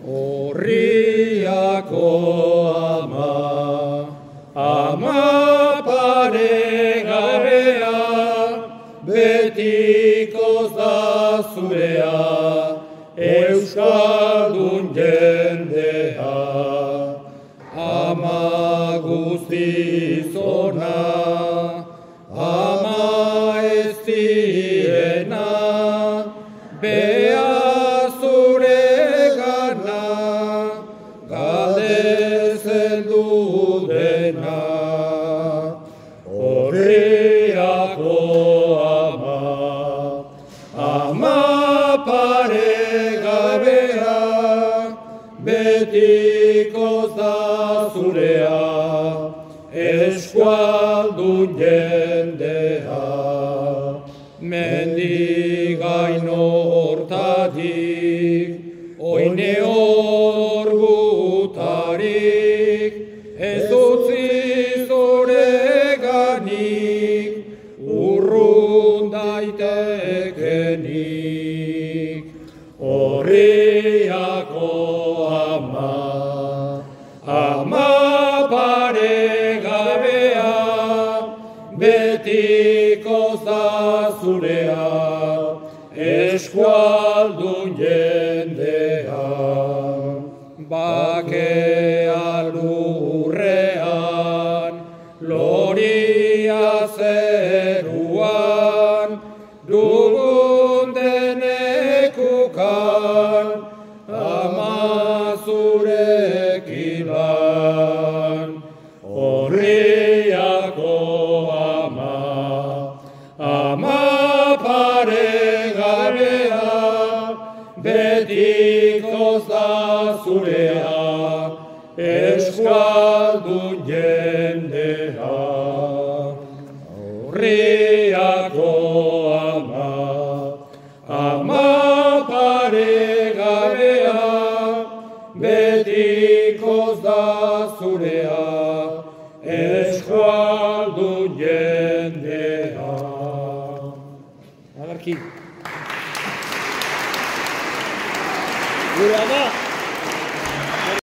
Orriako ama, ama paregabea, betiko da zurea, euskaldun jendea. Ama guztiz ona, ama ez diena, bea zuregana, galdezen dudena. Orriako ama, ama paregabea, betiko da zurea, eskualdun jendea. Mendigain hortatik, oine orgutarik, ez utzi zureganik, urrun daitekenik. Orriako ama, ama paregabea, betiko da zurea, eskualdun jendea. Bakea lurrean, loria zeruan, dugun denekukan, ama zurekin lan. Orriako ama, ama paregabea, betiko da zurea, euskaldun jendea. Orriako ama, ama paregabea, betiko da zurea, eskualdun jendea. Adarki. Gure ama!